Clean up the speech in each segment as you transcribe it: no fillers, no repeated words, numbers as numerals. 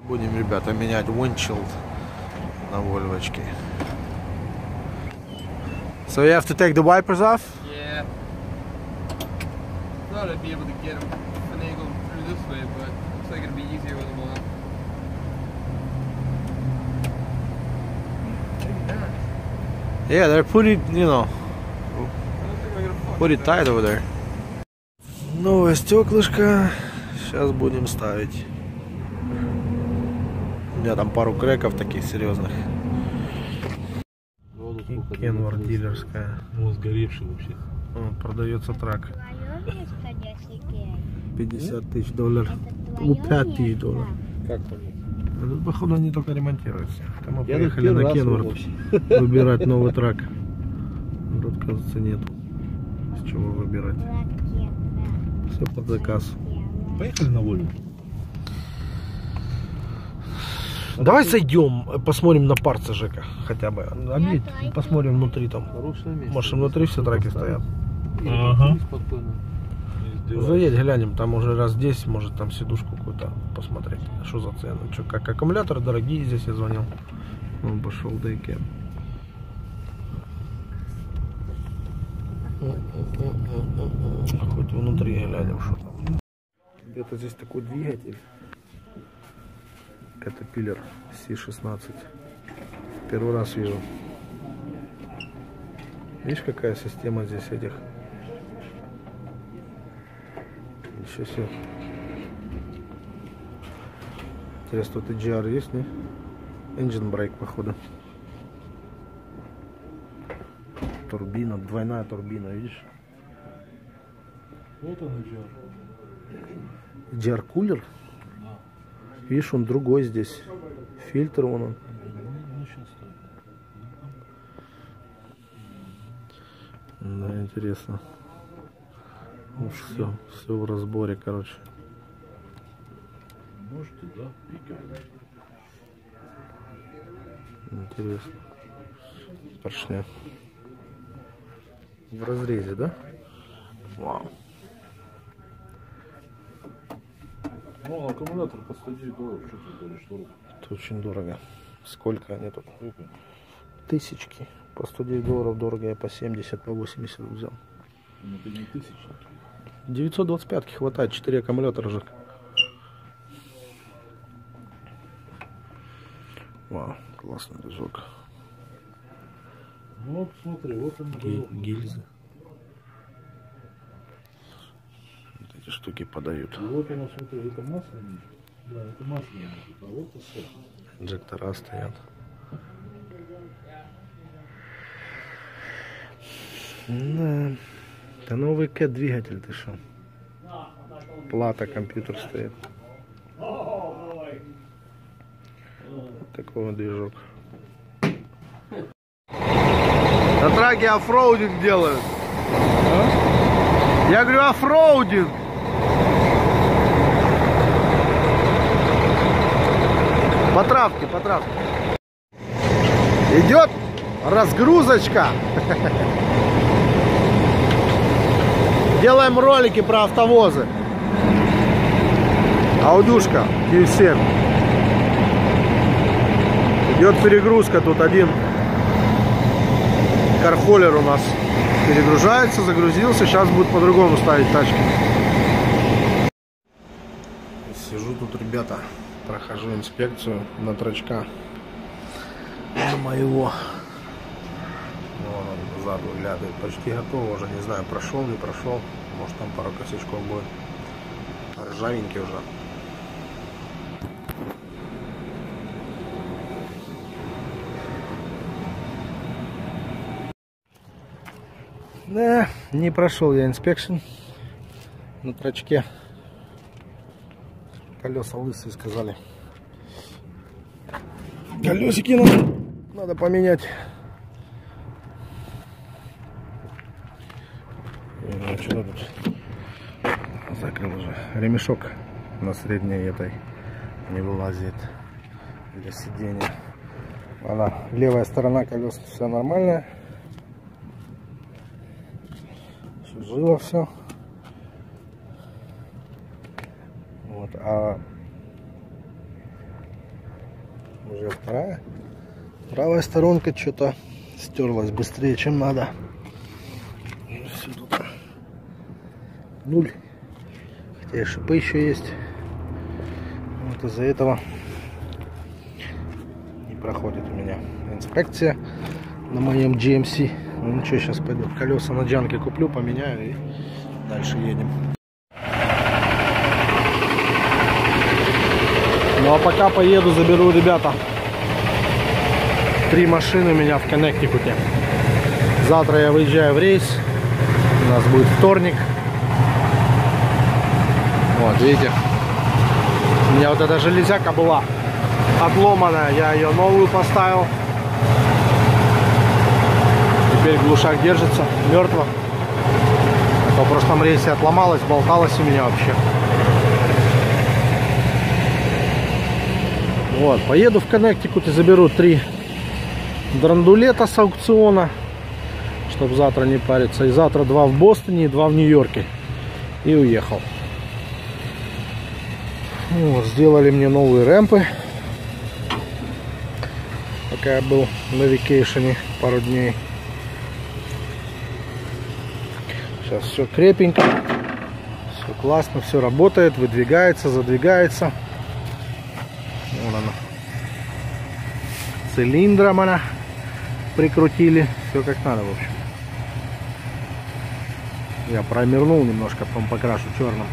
Будем, ребята, менять windshield на Вольвочке. So you have to take the wipers off? Yeah. Thought I'd be able to get them finagled through this way, but looks like it'll be easier with them on. Yeah, they're pretty, you know, pretty tight over there. Новое стеклышко. Сейчас будем ставить. У меня там пару креков таких серьезных. Кенвар дилерская. Ну, сгоревший вообще. Вот, продается трак. 50 тысяч долларов. Ну, 5 тысяч долларов. Как понять? Тут, походу, они только ремонтируются. Там мы поехали на Кенвар выбирать новый трак. Тут, кажется, нету с чего выбирать. Все под заказ. Поехали на Волю. Давай сойдем, посмотрим на парца Жека хотя бы. Объедь, посмотрим внутри там. Может, внутри все траки стоят. Ага. Заедь, глянем, там уже раз 10, может там сидушку какую-то посмотреть. Что за цену? Что, как аккумуляторы дорогие, здесь я звонил. Он пошел дейкер. Хоть внутри глянем, что там. Где-то здесь такой двигатель. Caterpillar C16. Первый раз вижу. Видишь, какая система здесь этих? Ничего себе. Интересно, тут EGR есть, не? Engine brake, походу. Турбина, двойная турбина, видишь? Вот он EGR. EGR кулер? Видишь, он другой здесь. Фильтр вон он. Да, интересно. Уж все в разборе, короче. Может и да, Интересно. Поршня. В разрезе, да? Вау. Ну, аккумулятор по 109 долларов, что ты говоришь, что? Это очень дорого. Сколько они тут? Тысячки. По 109 долларов дорого, я по 70, по 80 взял. Ну, это не тысячи. 925 хватает, 4 аккумулятора же. Вау, классный движок. Вот, смотри, вот он. Гильзы. Вот эти штуки подают. И вот оно, смотри, это масляный. Да, это масляный. А вот это. Инжектора стоят. Да. Это новый CAT двигатель, ты шо? Плата, компьютер стоит. Вот такой вот движок. На траке оффроудинг делают. А? Я говорю, оффроудинг. По травке, по травке. Идет разгрузочка. Делаем ролики про автовозы. Аудюшка Q7. Идет перегрузка. Тут один кархолер у нас перегружается, загрузился. Сейчас будет по-другому ставить тачки. Сижу тут, ребята, прохожу инспекцию на трачка. На моего. Вон он назад выглядывает. Почти готово уже. Не знаю, прошел, не прошел. Может, там пару косячков будет. Ржавенький уже. Да, не прошел я инспекшн на трачке. Колеса лысые, сказали. Колесики надо поменять. Что тут? Закрыл уже. Ремешок на средней этой не вылазит для сидения. Она левая сторона колес все нормально. Все живо, все. Вот, а Уже вторая. Правая сторонка что-то стерлась быстрее, чем надо. Все тут 0. Хотя и шипы еще есть. Вот из-за этого не проходит у меня инспекция на моем GMC. Ну ничего, сейчас пойду колеса на джанке куплю, поменяю и дальше едем. Ну а пока поеду, заберу, ребята, 3 машины у меня в Коннектикуте. Завтра я выезжаю в рейс. У нас будет вторник. Вот, видите, у меня вот эта железяка была отломанная, я ее новую поставил. Теперь глушак держится, мертво. А в прошлом рейсе отломалась, болталась у меня вообще. Вот, поеду в Коннектикут и заберу 3 драндулета с аукциона, чтобы завтра не париться. И завтра 2 в Бостоне и 2 в Нью-Йорке. И уехал. Вот, сделали мне новые рэмпы, пока я был на вакейшене пару дней. Сейчас все крепенько, все классно, все работает, выдвигается, задвигается. Вон она. Цилиндром она прикрутили, все как надо, в общем. Я промернул немножко, потом покрашу черным.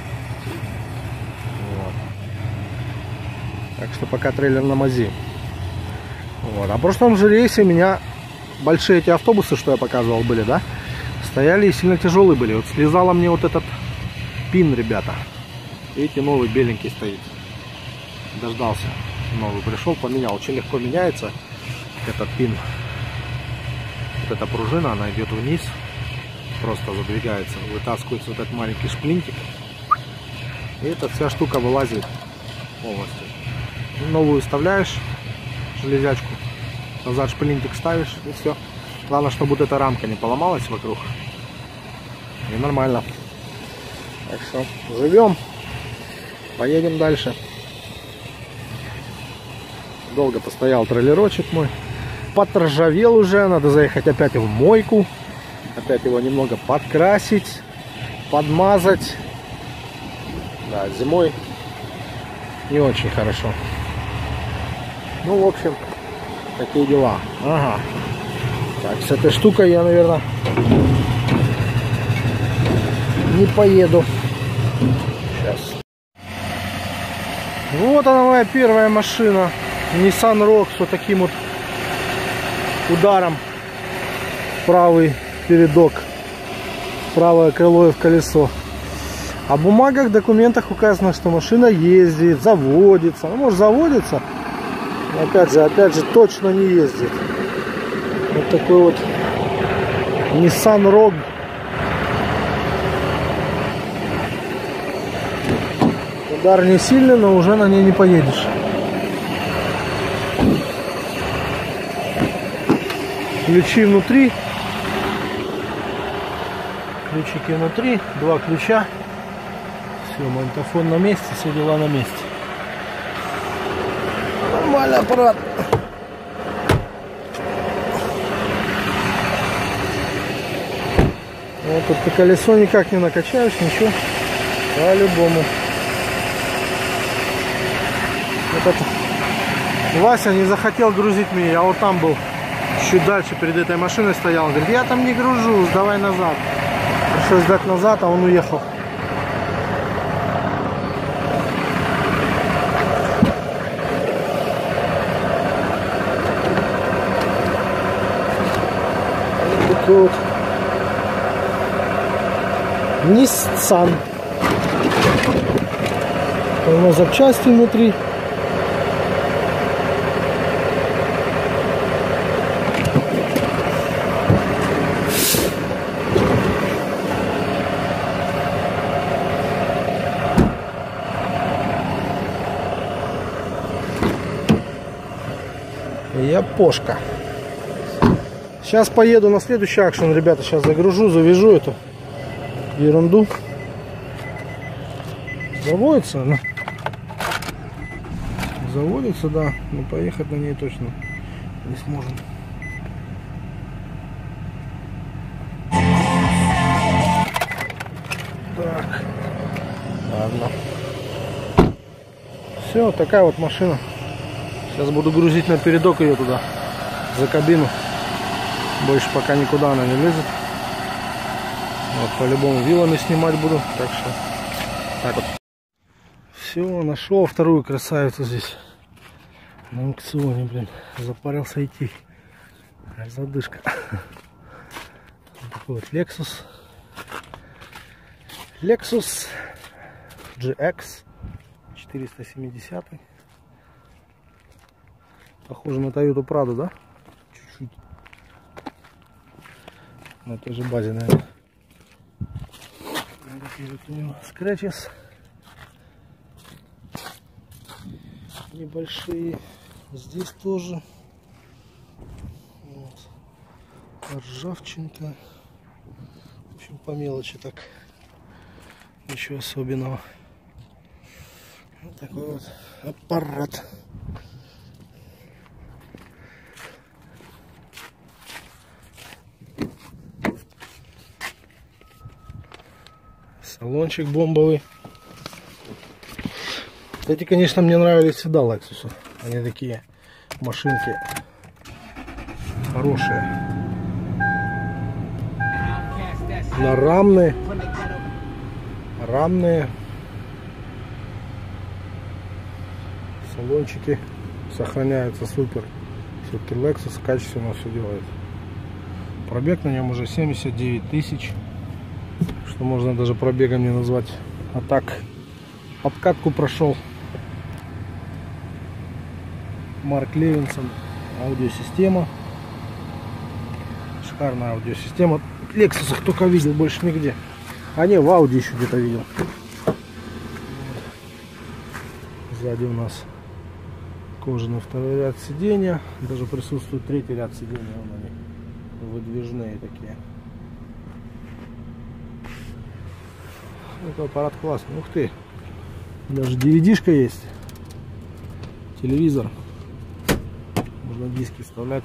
Вот. Так что пока трейлер на мази. Вот. А в прошлом же рейсе у меня большие эти автобусы, что я показывал, были, да? Стояли и сильно тяжелые были. Вот слезала мне вот этот пин, ребята. Видите, новый беленький стоит. Дождался. Новый пришел, поменял. Очень легко меняется этот пин. Вот эта пружина, она идет вниз. Просто задвигается. Вытаскивается вот этот маленький шплинтик. И эта вся штука вылазит полностью. Новую вставляешь, железячку. Назад шплинтик ставишь и все. Главное, чтобы вот эта рамка не поломалась вокруг. И нормально. Так что живем. Поедем дальше. Долго постоял трейлерочек мой. Подржавел уже. Надо заехать опять в мойку. Опять его немного подкрасить. Подмазать. Да, зимой не очень хорошо. Ну, в общем, такие дела. Ага. Так, с этой штукой я, наверное, не поеду. Сейчас. Вот она, моя первая машина. Nissan Rogue с вот таким вот ударом в правый передок, в правое крыло и в колесо. А в бумагах, в документах указано, что машина ездит, заводится. Ну, может, заводится, но опять же, точно не ездит. Вот такой вот Nissan Rogue. Удар не сильный, но уже на ней не поедешь. Ключи внутри. Ключики внутри. 2 ключа. Все, магнитофон на месте, все дела на месте. Нормальный аппарат. Вот тут по колесо никак не накачаешь, ничего. По-любому. Вот это. Вася не захотел грузить меня, я вот там был. Чуть дальше перед этой машиной стоял. Он говорит, я там не гружусь, давай назад. Пришлось сдать назад, а он уехал. Вот такой вот Nissan. Полно запчасти внутри. Япошка. Сейчас поеду на следующий акшен, ребята. Сейчас загружу, завяжу эту ерунду. Заводится она. заводится, да, но поехать на ней точно не сможем. Так, ладно. Все, такая вот машина. Сейчас буду грузить на передок ее туда, за кабину. Больше пока никуда она не лезет. Вот, по-любому вилами снимать буду. Так что, так вот. Все, нашел вторую красавицу здесь. На аукционе, блин. Запарился идти. Задышка. Вот такой вот Lexus. Lexus GX 470. Похоже на Toyota Prado, да? Чуть-чуть. На той же базе, наверное. Вот у него scratches небольшие. Здесь тоже. Вот. Ржавчинка. В общем, по мелочи так. Ничего особенного. Вот такой вот аппарат. Салончик бомбовый. Эти, конечно, мне нравились всегда Lexus. Они такие машинки хорошие. На рамные. Салончики сохраняются супер. Все-таки Lexus качественно все делает. Пробег на нем уже 79 тысяч. Что можно даже пробегом не назвать. А так, обкатку прошел. Марк Левинсон. Аудиосистема. Шикарная аудиосистема. В Lexus только видел, больше нигде. А не, в Audi еще где-то видел. Сзади у нас кожаный второй ряд сиденья. Даже присутствует третий ряд сиденья. Они выдвижные такие. Это аппарат классный. Ух ты. Даже DVD-шка есть. Телевизор. Можно диски вставлять.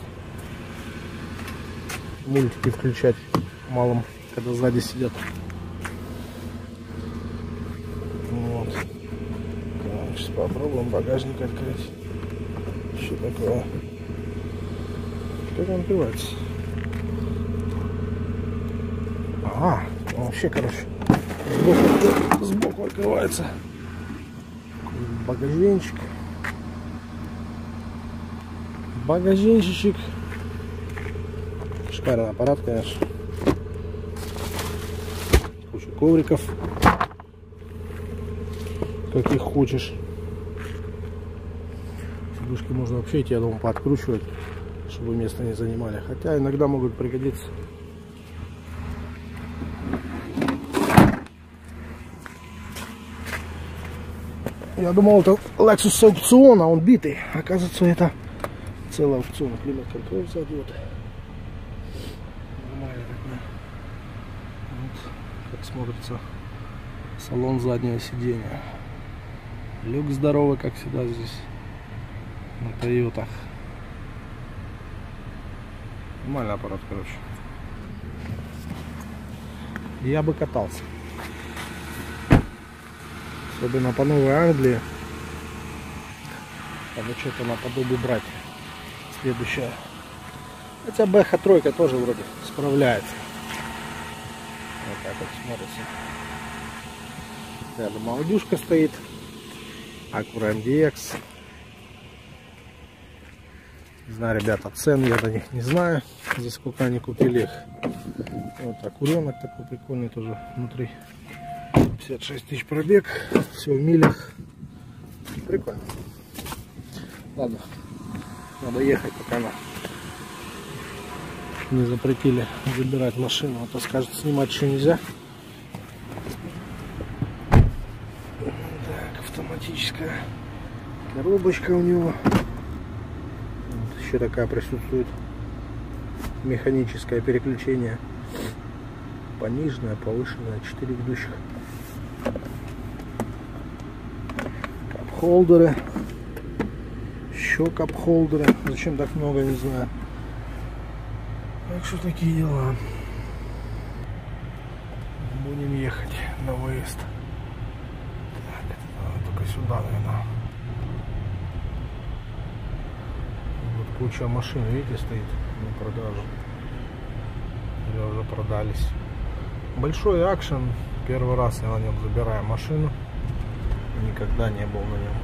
Мультики включать малым, когда сзади сидят. Вот. Так, сейчас попробуем багажник открыть. Что такое? Как он открывается? Ага, вообще, короче, сбоку открывается. Багажничек. Багажничек. Шикарный аппарат, конечно. Куча ковриков. Каких хочешь. Сидушки можно вообще эти, я думаю, пооткручивать, чтобы место не занимали. Хотя иногда могут пригодиться. Я думал, это Lexus с аукциона, он битый. Оказывается, это целый аукцион. Климат-контроль сзади вот. Нормально такое. Вот как смотрится салон заднего сиденья. Люк здоровый, как всегда здесь на Тойотах. Нормальный аппарат, короче. Я бы катался. Особенно по Новой Англии. Надо что-то наподобие брать. Следующая. Хотя BH3 тоже вроде справляется. Вот так вот смотрится. Рядом аудюшка стоит. Acura MDX. Не знаю, ребята, цен я до них не знаю, за сколько они купили их. Вот так, куренок такой прикольный тоже внутри. 56 тысяч пробег, все в милях. Прикольно. Ладно, надо ехать, пока не запретили забирать машину, а то скажут, снимать еще нельзя. Так, автоматическая коробочка у него. Вот, еще такая присутствует механическое переключение. Пониженное, повышенное, 4 ведущих. Кап-холдеры. Еще кап-холдеры. Зачем так много, не знаю. Так что такие дела. Будем ехать на выезд. Так, это надо только сюда, наверное. Вот куча машин, видите, стоит на продажу. Или уже продались. Большой акшен. Первый раз я на нем забираю машину. Никогда не был на нем.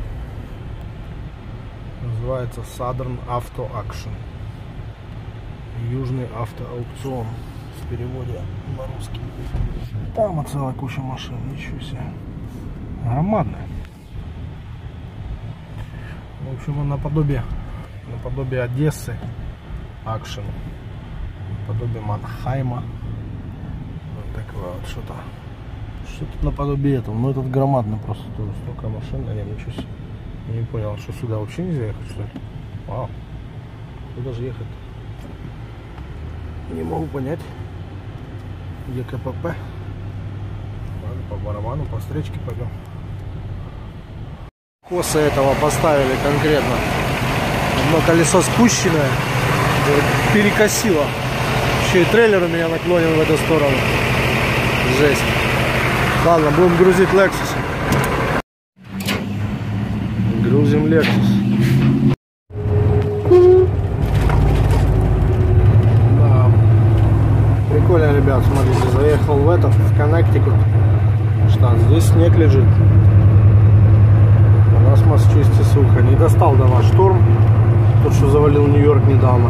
Называется Southern Auto Auction. Южный автоаукцион. В переводе на русский. Там целая куча машин. Ничего себе. Громадная. В общем, он наподобие Одессы. Акшен. Наподобие Манхайма. Вот такое вот что-то. Что тут наподобие этого? Ну этот громадный просто тоже. Столько машин на нем. Ничего себе. Я не понял, что сюда вообще нельзя ехать, что ли? Вау. Куда же ехать? Не могу понять. Где КПП? Ладно, по барабану, по встречке пойдем. Косы этого поставили конкретно. Одно колесо спущенное. Перекосило. Еще и трейлер у меня наклонен в эту сторону. Жесть. Ладно, будем грузить Lexus. Грузим Lexus. Да. Прикольно, ребят, смотрите, заехал в этот, в Коннектикут. Штат, здесь снег лежит. У нас в Массачусетсе сухо. Не достал до нас шторм. Тот, что завалил Нью-Йорк недавно.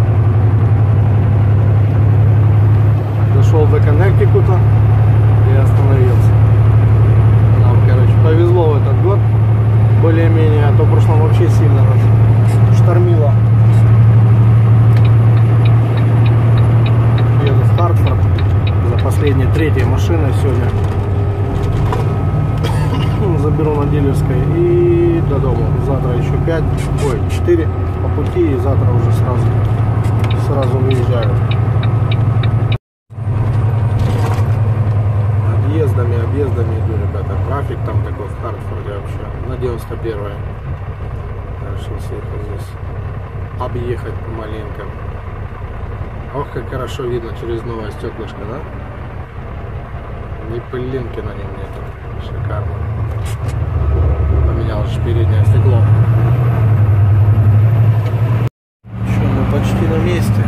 Дошел до Коннектикута и остановился. Нам, короче, повезло в этот год. Более-менее, а то в прошлом вообще сильно нас штормило. Еду в Хартфорд за последней, третьей машиной сегодня. Заберу на дилерской и до дома. Завтра еще 4 по пути, и завтра уже сразу выезжаю. Объездами иду, ребята. Трафик там такой в Хартфорде вообще. На 91-й. Решил съехать здесь. Объехать помаленько. Ох, как хорошо видно через новое стеклышко, да? Ни пылинки на нем нету. Шикарно. Поменял же переднее стекло. Что, мы почти на месте.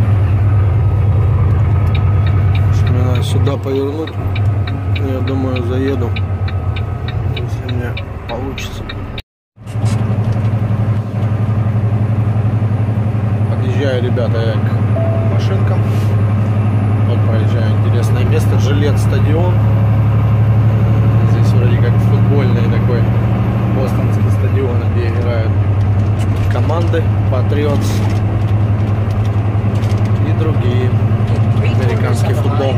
Что мне надо сюда повернуть. Я думаю, заеду, если мне получится. Подъезжаю, ребята, я к машинкам. Вот проезжаю интересное место. Жилет-стадион. Здесь вроде как футбольный такой бостонский стадион, где играют команды Patriots и другие. Американский футбол.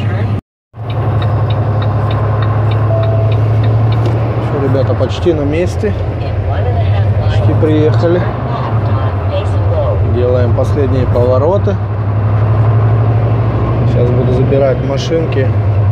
Ребята, почти на месте. Почти приехали. Делаем последние повороты. Сейчас буду забирать машинки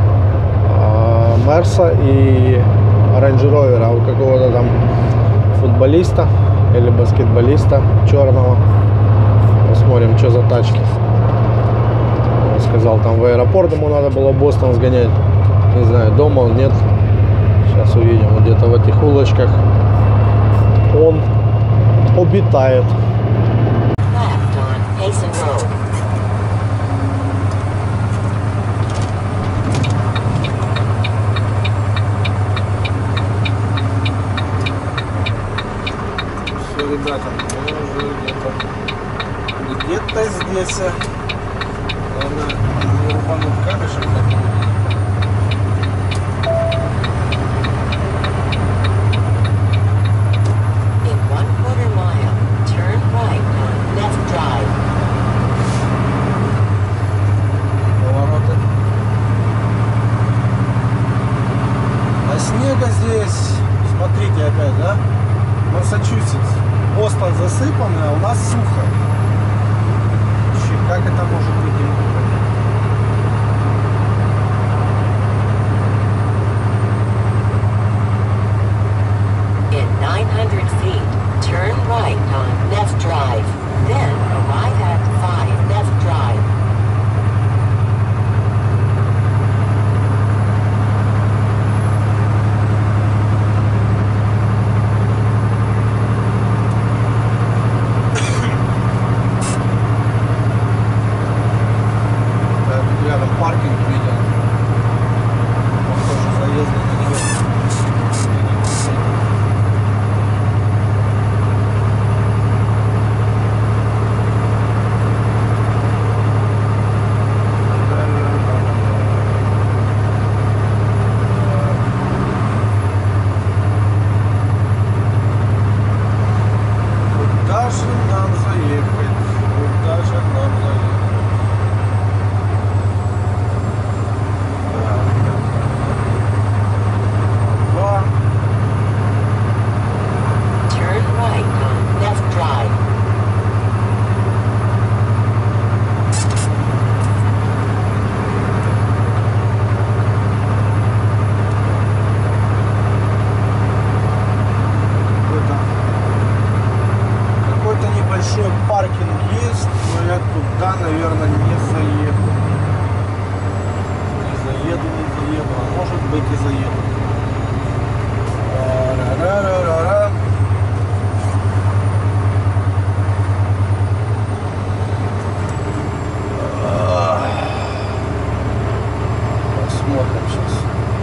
Мерса и Range Rover у какого-то там футболиста или баскетболиста черного. Посмотрим, что за тачки. Он сказал, там в аэропорт ему надо было в Бостон сгонять. Не знаю, дома он, нет. Сейчас увидим, вот где-то в этих улочках он обитает. Все, ребята, мы уже где-то здесь. Главное, не рубануть камешек. Снега здесь, смотрите опять, да? Массачусетс, Бостон засыпанный, а у нас сухо. Как это может быть? In 900 feet, turn right on left drive. же нам заехать? Куда же нам заехать? Turn right on Left Drive. Какой-то небольшой паркинг есть, но я туда, наверное, не заеду. Не заеду, а может быть и заеду. Ра-ра-ра-ра-ра. Посмотрим сейчас.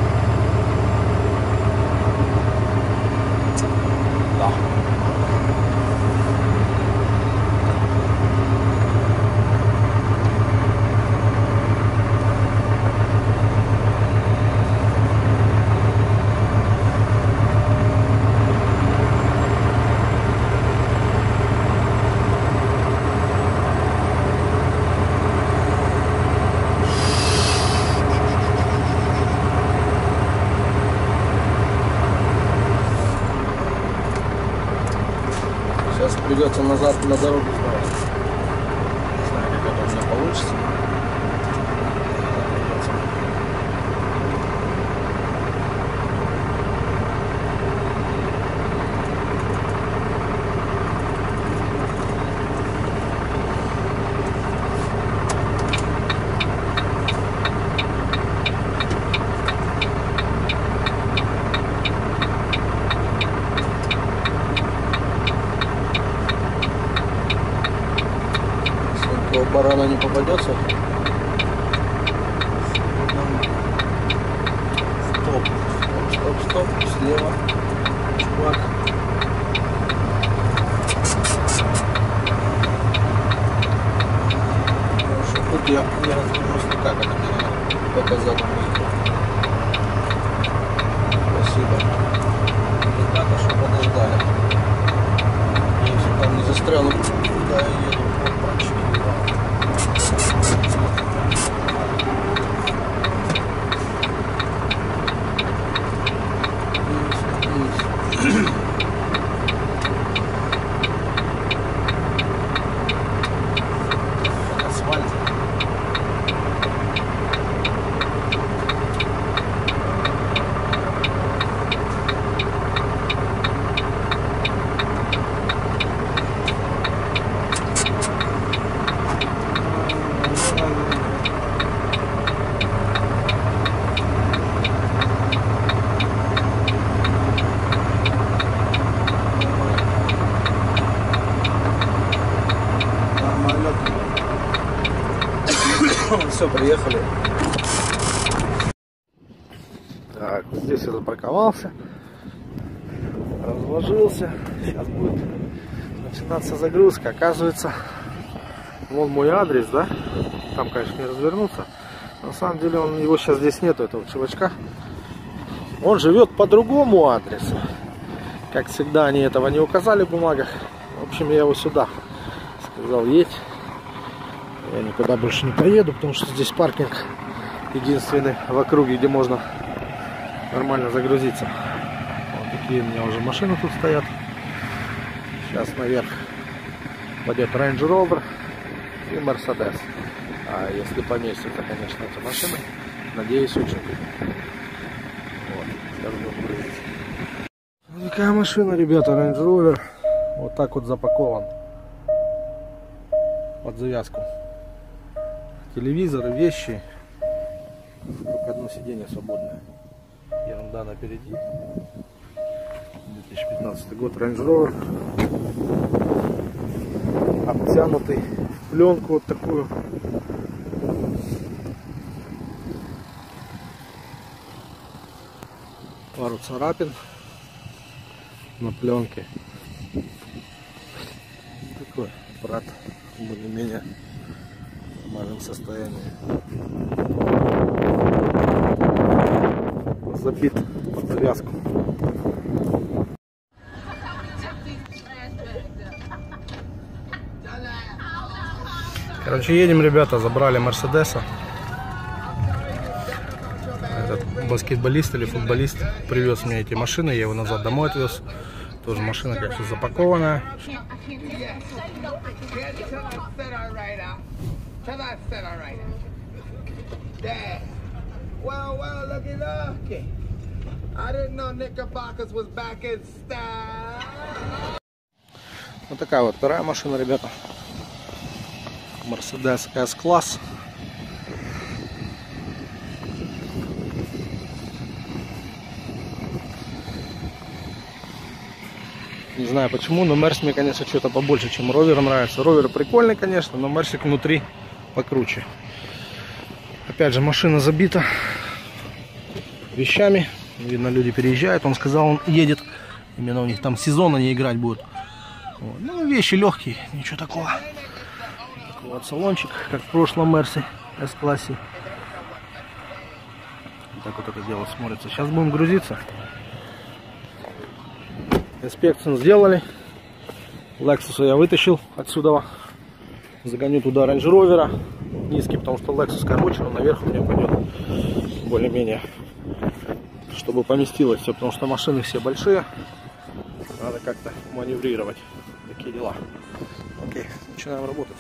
Да. Сейчас придется назад на дорогу сдавать. Не знаю, как это у меня получится. Барана не попадется. Стоп, стоп, стоп, слева. Чувак. Хорошо, тут я не разберусь никак, это меня только задом выехал. Спасибо. Ребята, что подождали. Я все там не застрял, куда я еду. Асфальт. Все, приехали. Так, вот здесь я запарковался, разложился. Сейчас будет начинаться загрузка. Оказывается, вон мой адрес, да? Там, конечно, не развернуться. На самом деле его сейчас здесь нету, этого чувачка. Он живет по другому адресу. Как всегда, они этого не указали в бумагах. В общем, я его сюда сказал, едь. Я никуда больше не поеду, потому что здесь паркинг единственный в округе, где можно нормально загрузиться. Вот такие у меня уже машины тут стоят. Сейчас наверх пойдет Range Rover и Mercedes. А если поместится, конечно, эти машины, надеюсь, очень. Вот, сейчас будем грузить. Вот такая машина, ребята, Range Rover. Вот так вот запакован под завязку. Телевизоры, вещи. Только одно сиденье свободное. Ерунда напереди. 2015 год, Range Rover. Обтянутый в пленку вот такую. Пару царапин на пленке. Такой аппарат более-менее в нормальном состоянии. Забит под завязку. Короче, едем, ребята, забрали Мерседеса. Этот баскетболист или футболист привез мне эти машины, я его назад домой отвез. Тоже машина, как все запакованная. Вот такая вот вторая машина, ребята. Mercedes S-класс. Не знаю почему, но Мерс мне, конечно, что-то побольше, чем Ровер нравится. Ровер прикольный, конечно, но Мерсик внутри покруче. Опять же, машина забита вещами. Видно, люди переезжают. Он сказал, он едет. Именно у них там сезон они играть будут. Вот. Ну, вещи легкие, ничего такого. Такой вот салончик, как в прошлом Мерсе S-классе. Так вот это дело смотрится. Сейчас будем грузиться. Инспекцию сделали. Lexus я вытащил отсюда. Загоню туда Range Rover низкий, потому что Lexus короче, он наверх у меня пойдет более-менее, чтобы поместилось все, потому что машины все большие. Надо как-то маневрировать. Такие дела. Окей, начинаем работать.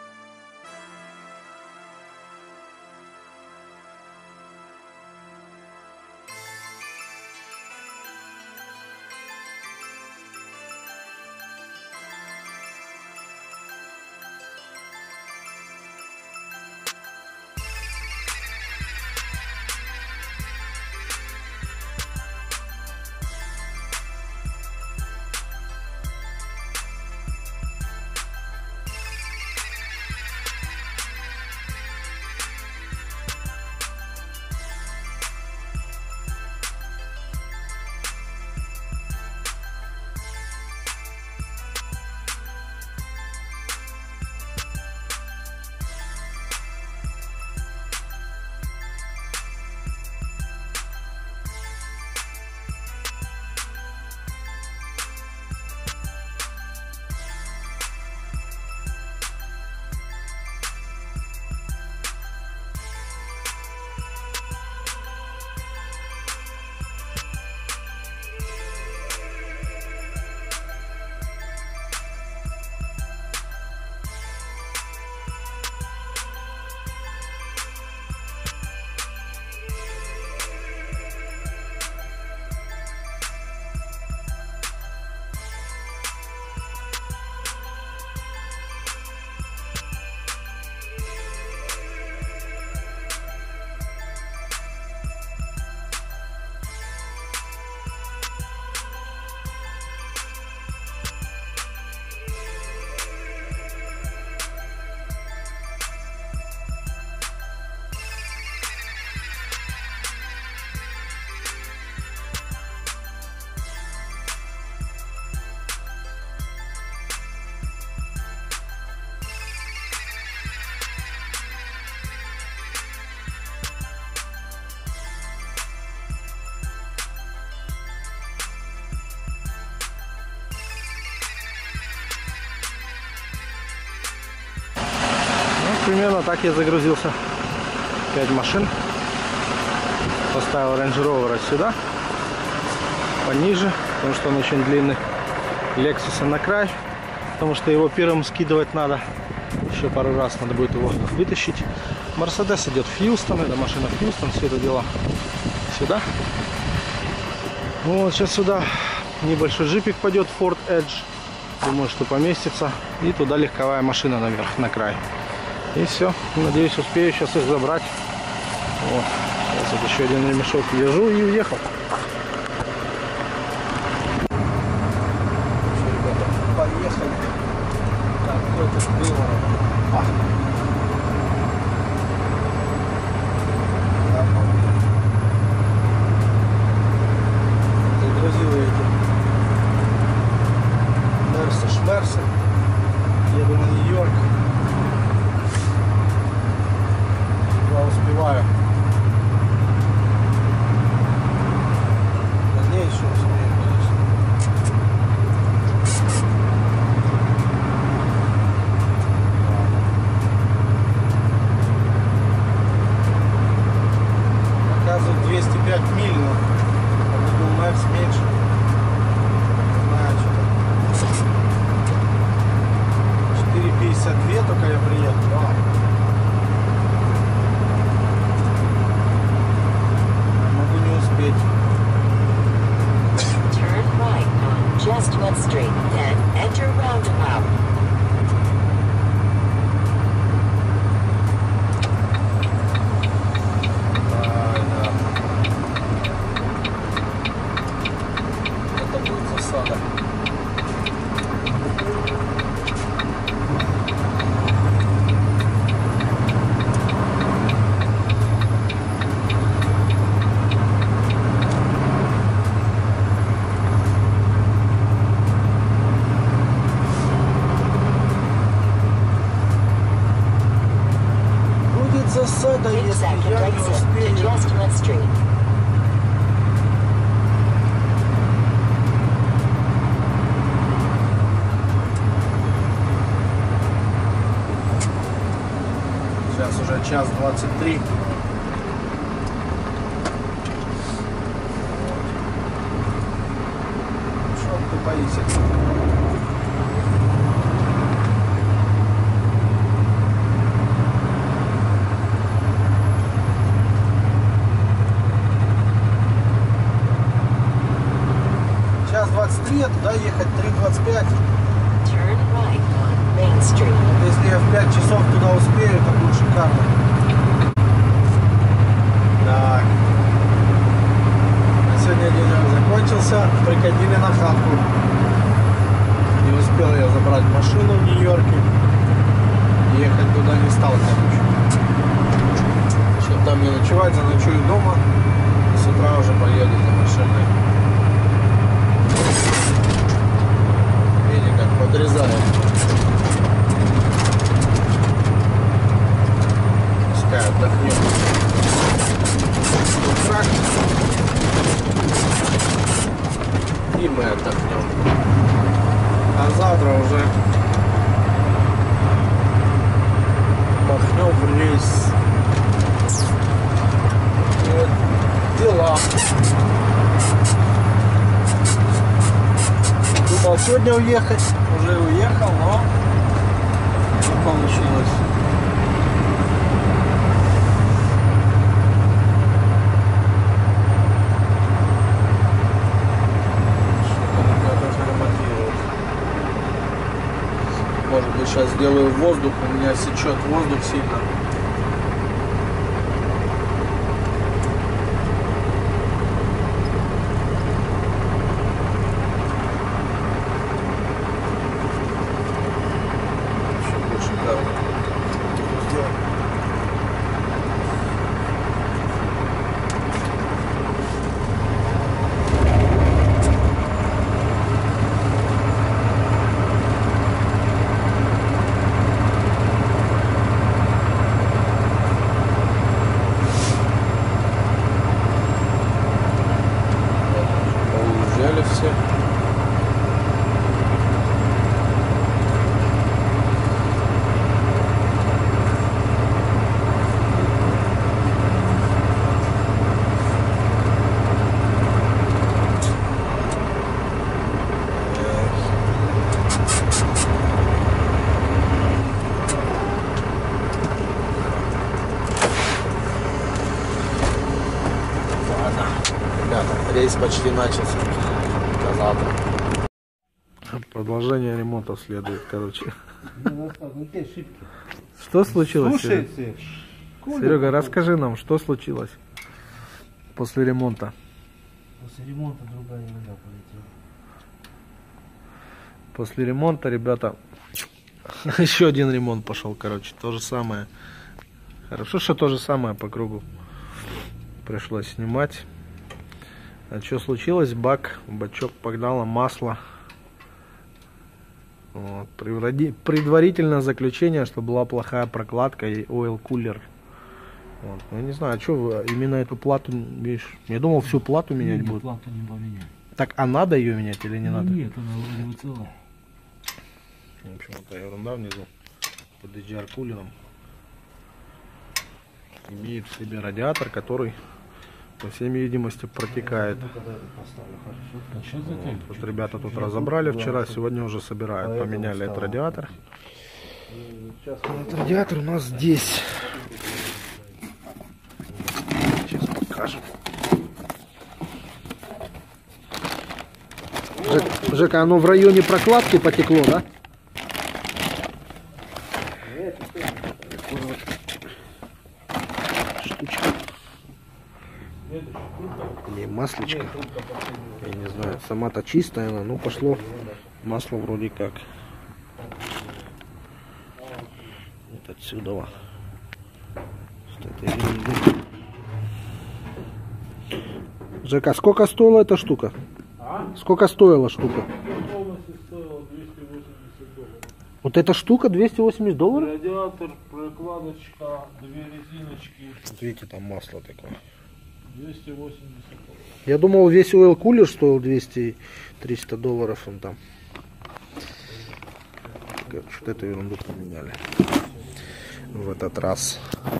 Примерно так я загрузился. 5 машин. Поставил Range Rover сюда, пониже, потому что он очень длинный. Lexus на край, потому что его первым скидывать надо. Еще пару раз надо будет его вытащить. Mercedes идет в Хьюстон, это машина в Хьюстон, все это дело сюда. Вот сейчас сюда небольшой джипик пойдет, Ford Edge. Думаю, что поместится. И туда легковая машина наверх, на край. И все. Надеюсь, успею сейчас их забрать. Вот. Сейчас вот еще один ремешок вяжу и уехал. Ребята, поехали. Какой-то было. Загрузил эти Мерсы. Еду на Нью-Йорк. Я успеваю. Надеюсь, что успею, конечно. 52 только я приехал. Могу не успеть. Turn right on Chestnut Street, then enter roundabout. Это будет засада. Будет засада, Take если second я не exit to успею. Chestnut Street. Сейчас уже 1:23. Что ты боишься? Сейчас 23, туда ехать 3:25. Turn right on Main Street. Если я в 5 часов туда успею, это будет шикарно. Так. На сегодня день закончился. Приходили на хатку. Не успел я забрать машину в Нью-Йорке. Ехать туда не стал, короче. Чтобы там не ночевать, заночую дома. И с утра уже поеду за машиной. Видите, как подрезает. Пускай отдохнем. Трак. И мы отдохнем. А завтра уже махнем в рейс. И вот дела. Думал сегодня уехать. Уже уехал, но не получилось. Может быть, сейчас сделаю воздух, у меня сечет воздух сильно. Еще больше шикарно. Сделать. Поуезжали все. Ладно, ребята, рейс почти начался. До завтра. Продолжение ремонта следует, короче. Что случилось? Слушайте, Серега, расскажи нам, что случилось после ремонта. После ремонта другая ерунда полетела. После ремонта, ребята, еще один ремонт пошел, короче, то же самое. Хорошо, что то же самое по кругу пришлось снимать. А что случилось? Бачок погнало масло. Вот. Предварительное заключение, что была плохая прокладка и oil cooler. Вот. Ну, не знаю, а что именно эту плату, видишь, я думал, всю плату менять Нет, будут. плату не поменять. Так, а надо ее менять или не надо? Нет, она вроде бы целая. В общем, это ерунда внизу под HDR кулером. Имеет в себе радиатор, который, по всей видимости, протекает. А что за тем? Вот ребята тут разобрали вчера, сегодня уже собирают. Поменяли этот радиатор. Вот радиатор у нас здесь. Сейчас покажем. Жека, оно в районе прокладки потекло, да? Штучка. Не, маслечко. Я не знаю, сама-то чистая она, но пошло масло вроде как. Вот отсюда. С этой ерунды. Жека, сколько стоила эта штука? Сколько стоила штука? Вот эта штука $280? Радиатор, прокладочка, 2 резиночки. Вот видите, там масло такое. 280 $. Я думал, весь oil кулер стоил $200-300 он там. Что-то эту ерунду поменяли в этот раз.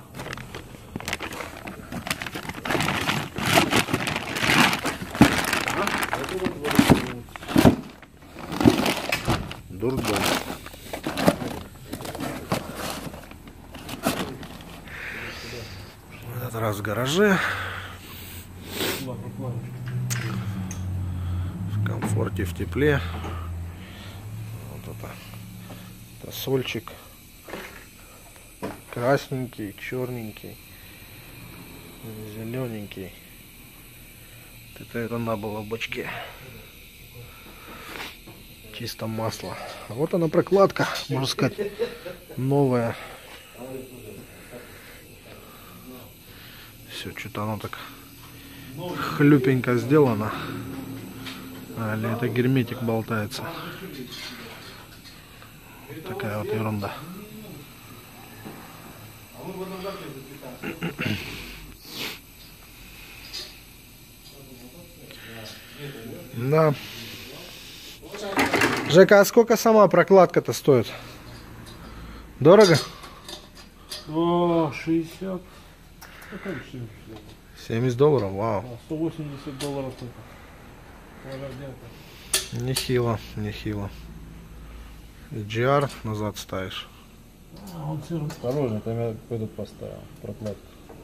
Дурдом. В этот раз в гараже. В комфорте, в тепле. Вот это сольчик. Красненький, черненький, зелененький. Вот это ерунда была в бачке. Чисто масло. А вот она прокладка, можно сказать, новая. Все, что-то оно так хлюпенько сделано. Или это герметик болтается. Вот такая вот ерунда. Да. Жека, а сколько сама прокладка-то стоит? Дорого? О, 60. $70, вау. $180 только. Нехило, нехило. GR назад ставишь. Осторожно, там я этот поставил, прокладку.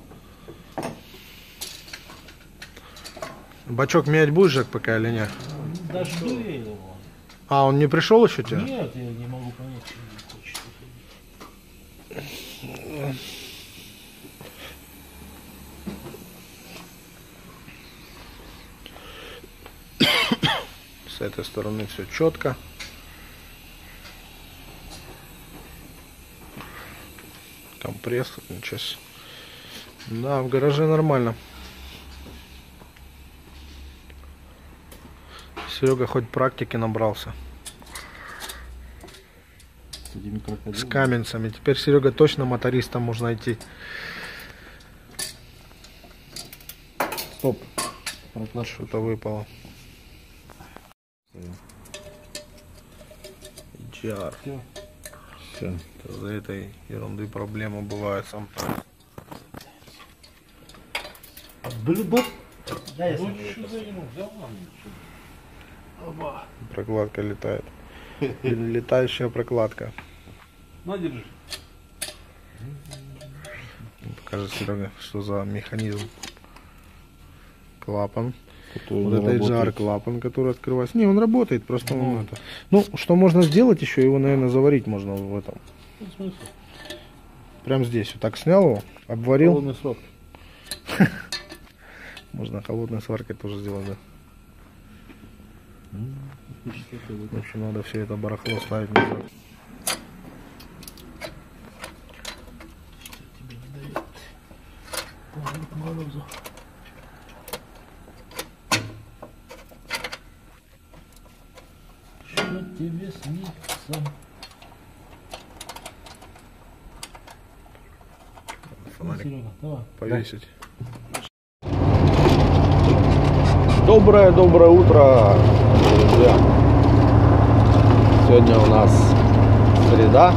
Бачок менять будешь, Жек, пока или нет? Дожду я его. А, он не пришел еще тебе? Нет, я не могу понять, что он хочет. С этой стороны все четко. Компрессор, ничего себе. Да, в гараже нормально. Серега хоть практики набрался. С каменцами. Теперь Серега точно мотористом можно идти. Стоп. Что-то выпало. GR. Все. За этой ерунды проблема бывает сам. Блюбот. Да, я сам. Прокладка летает. Летающая прокладка. На, держи. Покажи, Серега, что за механизм. Клапан. Который Вот это работает. HR клапан, который открывается. Не, он работает, просто он это. Ну, что можно сделать еще, его, наверное, заварить можно в этом. Ну, в смысле? Прям здесь. Вот так снял его, обварил. Холодный срок. Можно холодной сваркой тоже сделать, да. В общем, надо все это барахло ставить назад. Что тебе снится? Фонарик Серега, давай. повесить. Доброе утро, друзья. Сегодня у нас среда,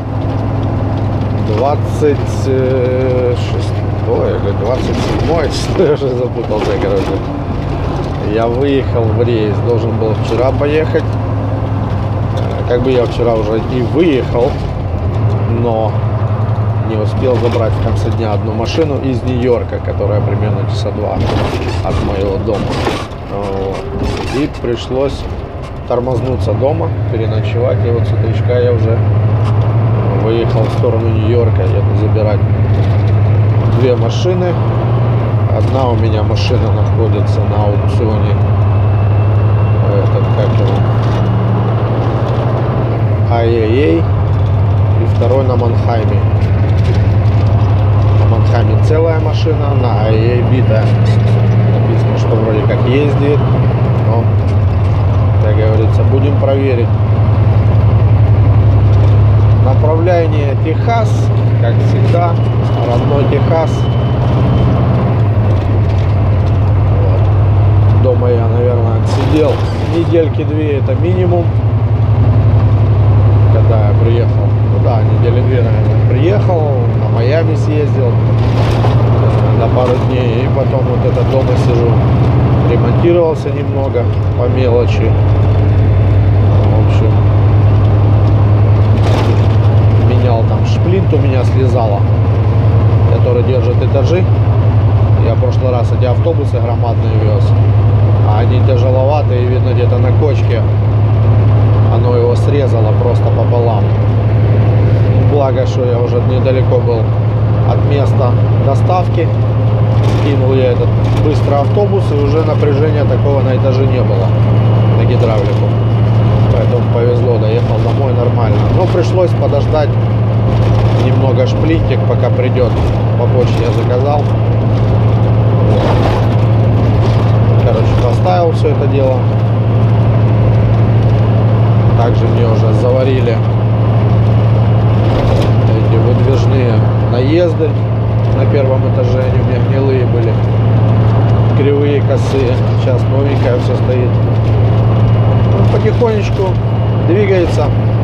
26 или 27, я уже запутался, короче. Я выехал в рейс, должен был вчера поехать. Как бы я вчера уже и выехал, но не успел забрать в конце дня одну машину из Нью-Йорка, которая примерно часа 2 от моего дома. Вот. И пришлось тормознуться дома, переночевать. И вот с утречка я уже выехал в сторону Нью-Йорка. Еду забирать 2 машины. Одна у меня машина находится на аукционе. Этот, как его? IAA. И второй на Манхайме. На Манхайме целая машина, на IAA битая. Написано, что вроде как ездит. Но, как говорится, будем проверить. Направление Техас, как всегда, родной Техас. Вот. Дома я, наверное, отсидел недельки 2, это минимум. Когда я приехал, ну да, недели 2, наверное, приехал, на Майами съездил на пару дней, и потом вот это дома сижу, ремонтировался немного по мелочи. В общем, менял там шплинт, у меня слезала, который держит этажи. Я в прошлый раз эти автобусы громадные вез, а они тяжеловатые, видно, где-то на кочке оно его срезало просто пополам. Благо, что я уже недалеко был от места доставки. Кинул я этот быстрый автобус, и уже напряжения такого на этаже не было, на гидравлику. Поэтому повезло, доехал домой нормально. Но пришлось подождать немного шплинтик, пока придет. По почте я заказал. Короче, поставил все это дело. Также мне уже заварили эти выдвижные наезды на первом этаже. Они у меня гнилые были, кривые, косые. Сейчас новенькая все стоит. Ну, потихонечку двигается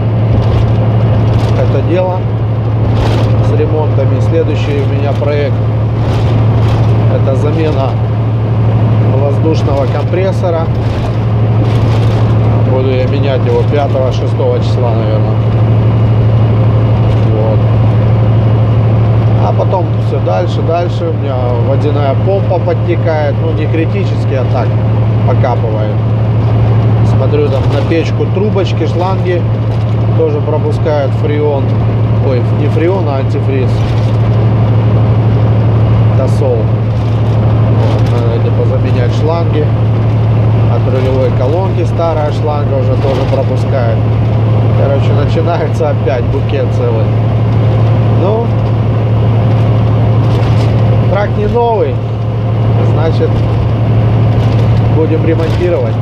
это дело с ремонтами. Следующий у меня проект — это замена воздушного компрессора. Буду я менять его 5-6 числа, наверное. Вот. А потом все дальше. У меня водяная помпа подтекает. Ну, не критически, а так покапывает. Смотрю, там на печку трубочки, шланги тоже пропускают фреон. Ой, не фреон, а антифриз. Тосол. Вот, надо позаменять шланги. От рулевой колонки старая шланга уже тоже пропускает. Короче, начинается опять букет целый. Ну, трак не новый, значит, будем ремонтировать.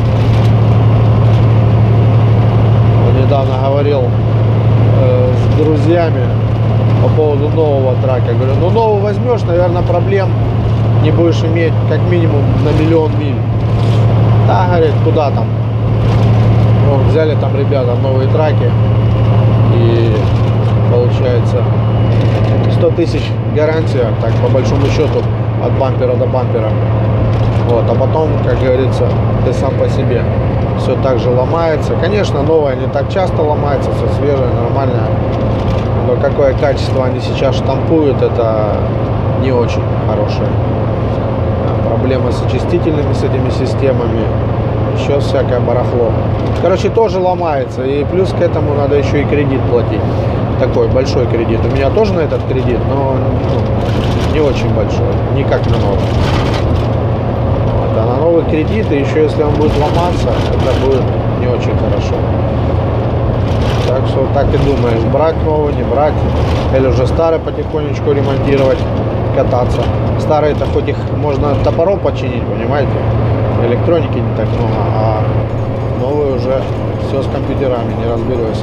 Вот недавно говорил с друзьями по поводу нового трака. Говорю, ну новый возьмешь, наверное, проблем не будешь иметь как минимум на 1 000 000 миль. Да, говорит, куда там? Вот, взяли там ребята новые траки. И получается 100 тысяч гарантия, так по большому счету, от бампера до бампера. Вот, а потом, как говорится, ты сам по себе. Все так же ломается. Конечно, новое не так часто ломается, все свежее, нормальное. Но какое качество они сейчас штампуют, это не очень хорошее. Проблемы с очистительными, с этими системами, еще всякое барахло. Короче, тоже ломается. И плюс к этому надо еще и кредит платить. Такой большой кредит. У меня тоже на этот кредит, но не очень большой. Не как на новый. Вот. А на новый кредит, и еще если он будет ломаться, это будет не очень хорошо. Так что так и думаешь, брать новый, не брать. Или уже старый потихонечку ремонтировать, кататься. Старые-то хоть их можно топором починить, понимаете? Электроники не так много, а новые уже все с компьютерами, не разберешься.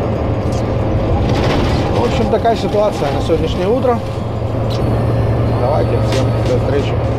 В общем, такая ситуация на сегодняшнее утро. Давайте, всем до встречи.